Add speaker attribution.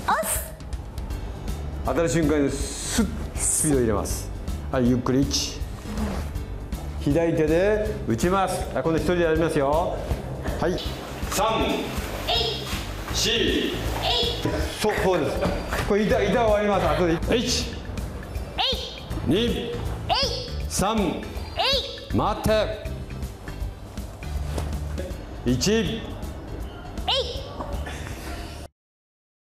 Speaker 1: 当たる瞬間にスッスピードを入れます。はい、ゆっくり1、左手で打ちます。今度一人でやりますよ。はい、3、4、そうです。これ板終わります。あとで1、2、3、待って1、